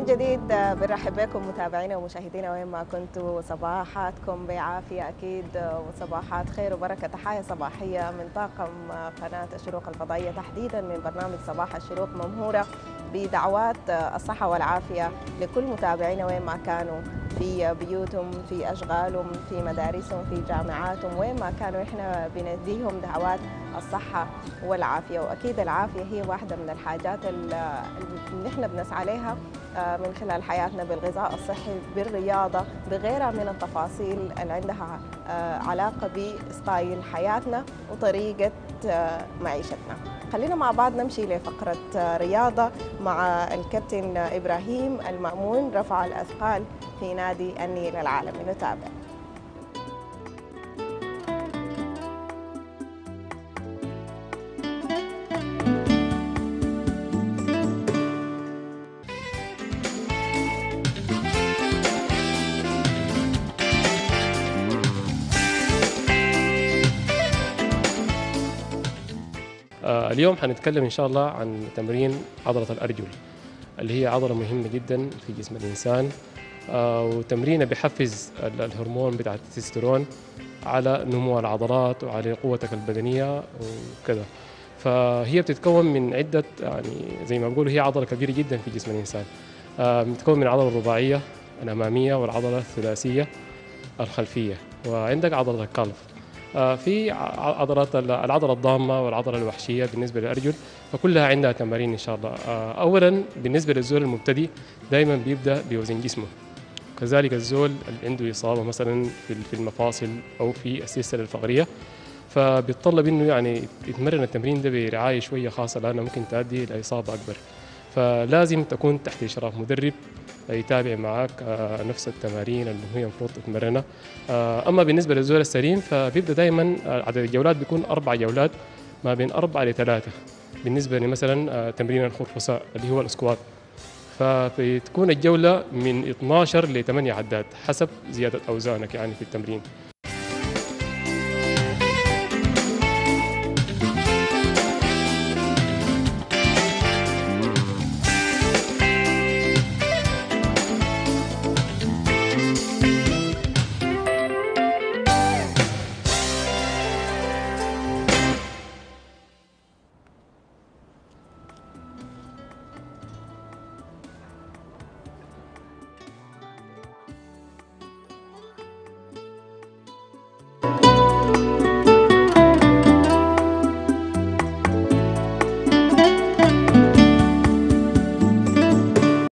من جديد بنرحب بكم متابعينا ومشاهدينا وين ما كنتوا، صباحاتكم بعافية أكيد وصباحات خير وبركة. تحية صباحية من طاقم قناة الشروق الفضائية، تحديدا من برنامج صباح الشروق، ممهورة بدعوات الصحة والعافية لكل متابعينا وين ما كانوا، في بيوتهم، في أشغالهم، في مدارسهم، في جامعاتهم، وين ما كانوا إحنا بنديهم دعوات الصحة والعافية. وأكيد العافية هي واحدة من الحاجات اللي نحن بنسعى لها من خلال حياتنا، بالغذاء الصحي، بالرياضة، بغيرها من التفاصيل اللي عندها علاقة بستايل حياتنا وطريقة معيشتنا. خلينا مع بعض نمشي لفقرة رياضة مع الكابتن إبراهيم المأمون، رفع الأثقال في نادي النيل العالمي. نتابع. اليوم حنتكلم إن شاء الله عن تمرين عضلة الأرجل، اللي هي عضلة مهمة جدا في جسم الإنسان، وتمرينه بيحفز الهرمون بتاع التستوستيرون على نمو العضلات وعلى قوتك البدنية وكذا. فهي بتتكون من عدة، يعني زي ما بقولوا هي عضلة كبيرة جدا في جسم الإنسان. بتتكون من العضلة الرباعية الأمامية والعضلة الثلاثية الخلفية، وعندك عضلة الكالف. في عضلات العضلة الضامة والعضلة الوحشية بالنسبة للأرجل، فكلها عندها تمارين إن شاء الله. أولا بالنسبة للزول المبتدئ دائما بيبدأ بوزن جسمه، كذلك الزول اللي عنده إصابة مثلا في المفاصل أو في السلسلة الفقرية، فبيتطلب إنه يعني يتمرن التمرين ده برعاية شوية خاصة، لأنه ممكن تؤدي إلى إصابة أكبر. فلازم تكون تحت إشراف مدرب يتابع معك نفس التمارين اللي هي المفروض تتمرنها. أما بالنسبة للزول السليم فبيبدأ دائما عدد الجولات بيكون 4 جولات، ما بين 4 ل3. بالنسبة لمثلا تمرين الخرفساء اللي هو الاسكوات، فبتكون الجولة من 12 ل 8 عدات حسب زيادة أوزانك يعني في التمرين.